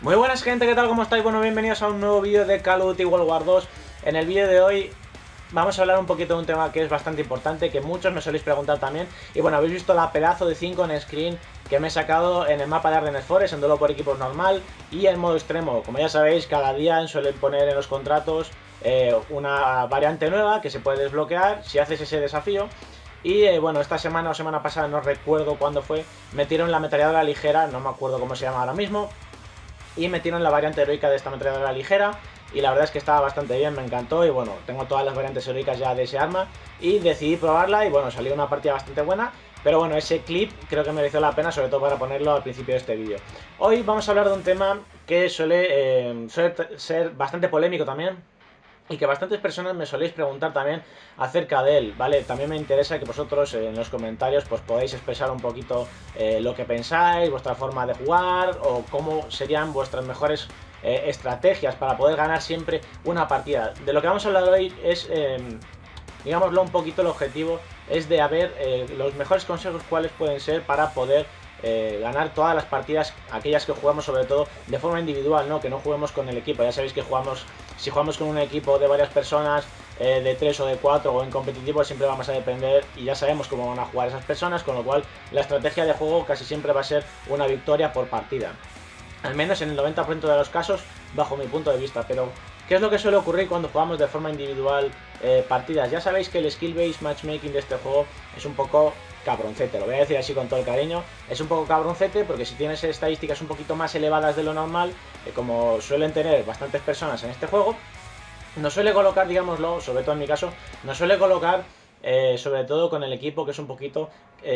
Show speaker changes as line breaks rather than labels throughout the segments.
Muy buenas gente, ¿qué tal? ¿Cómo estáis? Bueno, bienvenidos a un nuevo vídeo de Call of Duty World War 2. En el vídeo de hoy vamos a hablar un poquito de un tema que es bastante importante, que muchos me soléis preguntar también. Y bueno, habéis visto la pedazo de 5 en screen que me he sacado en el mapa de Ardennes Forest, en duelo por equipos normal y en modo extremo. Como ya sabéis, cada día suelen poner en los contratos una variante nueva que se puede desbloquear si haces ese desafío. Y bueno, esta semana o semana pasada, no recuerdo cuándo fue, metieron la ametralladora ligera, no me acuerdo cómo se llama ahora mismo, y metieron la variante heroica de esta ametralladora ligera. Y la verdad es que estaba bastante bien, me encantó. Y bueno, tengo todas las variantes heroicas ya de ese arma y decidí probarla y bueno, salió una partida bastante buena. Pero bueno, ese clip creo que mereció la pena, sobre todo para ponerlo al principio de este vídeo. Hoy vamos a hablar de un tema que suele ser bastante polémico también, y que bastantes personas me soléis preguntar también acerca de él, ¿vale? También me interesa que vosotros en los comentarios pues podáis expresar un poquito lo que pensáis, vuestra forma de jugar o cómo serían vuestras mejores estrategias para poder ganar siempre una partida. De lo que vamos a hablar hoy es, digámoslo un poquito, el objetivo es de ver los mejores consejos cuáles pueden ser para poder ganar todas las partidas, aquellas que jugamos sobre todo de forma individual, ¿no? Que no juguemos con el equipo. Ya sabéis que si jugamos con un equipo de varias personas, de 3 o de 4 o en competitivo, siempre vamos a depender y ya sabemos cómo van a jugar esas personas, con lo cual la estrategia de juego casi siempre va a ser una victoria por partida. Al menos en el 90% de los casos, bajo mi punto de vista. Pero ¿qué es lo que suele ocurrir cuando jugamos de forma individual partidas? Ya sabéis que el skill-based matchmaking de este juego es un poco cabroncete, lo voy a decir así con todo el cariño. Es un poco cabroncete porque si tienes estadísticas un poquito más elevadas de lo normal, como suelen tener bastantes personas en este juego, nos suele colocar, digámoslo, sobre todo en mi caso, nos suele colocar sobre todo con el equipo que es un poquito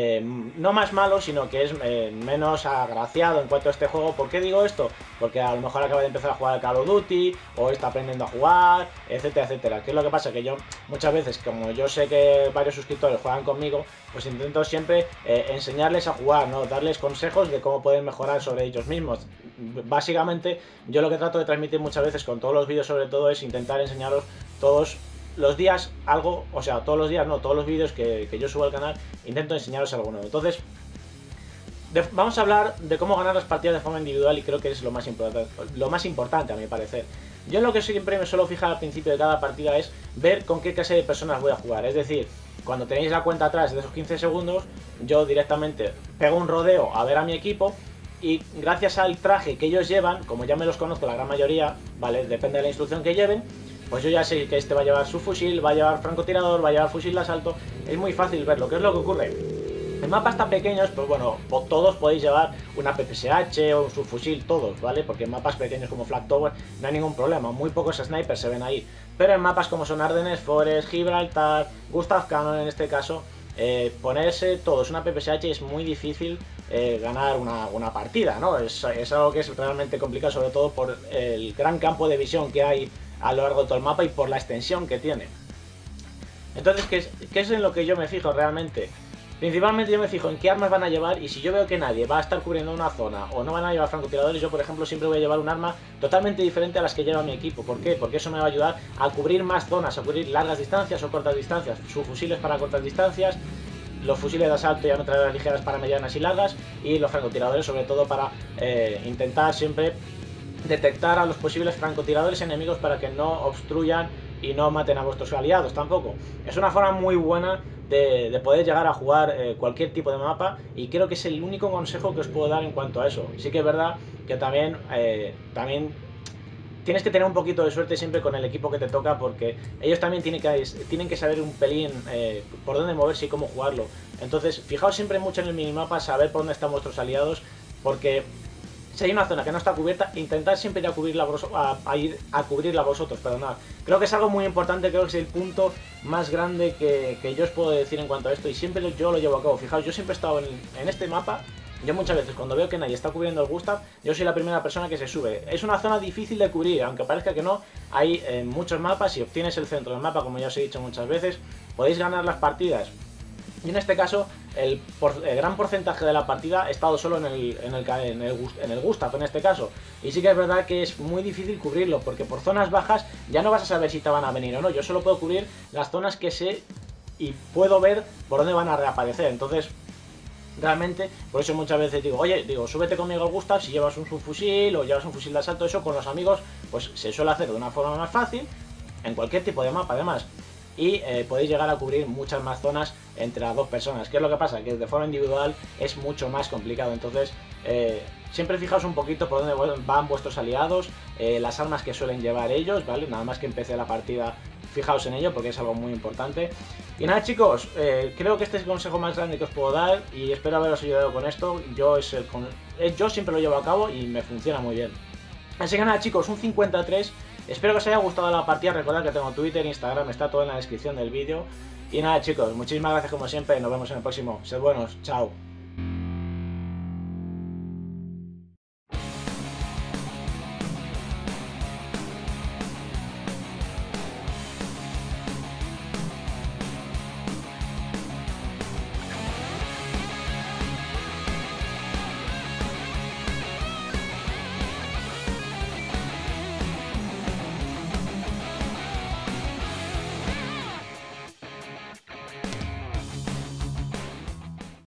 no más malo, sino que es menos agraciado en cuanto a este juego. ¿Por qué digo esto? Porque a lo mejor acaba de empezar a jugar al Call of Duty o está aprendiendo a jugar, etcétera, etcétera. ¿Qué es lo que pasa? Que yo muchas veces, como yo sé que varios suscriptores juegan conmigo, pues intento siempre enseñarles a jugar, ¿no? Darles consejos de cómo pueden mejorar sobre ellos mismos. Básicamente, yo lo que trato de transmitir muchas veces con todos los vídeos sobre todo es intentar enseñaros todos los días algo, o sea, todos los días no, todos los vídeos que yo subo al canal, intento enseñaros algo nuevo. Entonces, vamos a hablar de cómo ganar las partidas de forma individual y creo que es lo más importante a mi parecer. Yo en lo que siempre me suelo fijar al principio de cada partida es ver con qué clase de personas voy a jugar. Es decir, cuando tenéis la cuenta atrás de esos 15 segundos, yo directamente pego un rodeo a ver a mi equipo y gracias al traje que ellos llevan, como ya me los conozco la gran mayoría, ¿vale? Depende de la instrucción que lleven, pues yo ya sé que este va a llevar su fusil, va a llevar francotirador, va a llevar fusil de asalto. Es muy fácil verlo. ¿Qué es lo que ocurre? En mapas tan pequeños, pues bueno, todos podéis llevar una PPSH o un subfusil, todos, ¿vale? Porque en mapas pequeños como Flag Tower no hay ningún problema, muy pocos snipers se ven ahí. Pero en mapas como son Ardennes Forest, Gibraltar, Gustav Cannon en este caso, ponerse todos una PPSH es muy difícil ganar una partida, ¿no? Es algo que es realmente complicado, sobre todo por el gran campo de visión que hay a lo largo de todo el mapa y por la extensión que tiene. Entonces, ¿qué es en lo que yo me fijo realmente? Principalmente yo me fijo en qué armas van a llevar, y si yo veo que nadie va a estar cubriendo una zona o no van a llevar francotiradores, yo por ejemplo siempre voy a llevar un arma totalmente diferente a las que lleva mi equipo. ¿Por qué? Porque eso me va a ayudar a cubrir más zonas, a cubrir largas distancias o cortas distancias. Sus fusiles para cortas distancias, los fusiles de asalto y ametralladoras ligeras para medianas y largas, y los francotiradores sobre todo para intentar siempre detectar a los posibles francotiradores enemigos para que no obstruyan y no maten a vuestros aliados tampoco. Es una forma muy buena de poder llegar a jugar cualquier tipo de mapa, y creo que es el único consejo que os puedo dar en cuanto a eso. Sí que es verdad que también tienes que tener un poquito de suerte siempre con el equipo que te toca, porque ellos también tienen que saber un pelín por dónde moverse y cómo jugarlo. Entonces, fijaos siempre mucho en el minimapa, saber por dónde están vuestros aliados, porque si hay una zona que no está cubierta, intentad siempre ir a cubrirla vosotros, perdonad. Creo que es algo muy importante, creo que es el punto más grande que yo os puedo decir en cuanto a esto, y siempre yo lo llevo a cabo. Fijaos, yo siempre he estado en este mapa. Yo muchas veces cuando veo que nadie está cubriendo el Gustav, yo soy la primera persona que se sube. Es una zona difícil de cubrir, aunque parezca que no. Hay muchos mapas, si obtienes el centro del mapa, como ya os he dicho muchas veces, podéis ganar las partidas. Y en este caso, el gran porcentaje de la partida ha estado solo en el Gustav, en este caso. Y sí que es verdad que es muy difícil cubrirlo, porque por zonas bajas ya no vas a saber si te van a venir o no. Yo solo puedo cubrir las zonas que sé y puedo ver por dónde van a reaparecer. Entonces, Realmente, por eso muchas veces digo, oye, súbete conmigo al Gustav si llevas un subfusil o llevas un fusil de asalto, eso con los amigos, pues se suele hacer de una forma más fácil, en cualquier tipo de mapa además, y podéis llegar a cubrir muchas más zonas entre las dos personas. ¿Qué es lo que pasa? Que de forma individual es mucho más complicado, entonces siempre fijaos un poquito por dónde van vuestros aliados, las armas que suelen llevar ellos, ¿vale? Nada más que empiece la partida, fijaos en ello porque es algo muy importante. Y nada, chicos, creo que este es el consejo más grande que os puedo dar y espero haberos ayudado con esto. Yo siempre lo llevo a cabo y me funciona muy bien. Así que nada, chicos, un 53. Espero que os haya gustado la partida. Recordad que tengo Twitter, Instagram, está todo en la descripción del vídeo. Y nada, chicos, muchísimas gracias como siempre. Nos vemos en el próximo. Sed buenos, chao.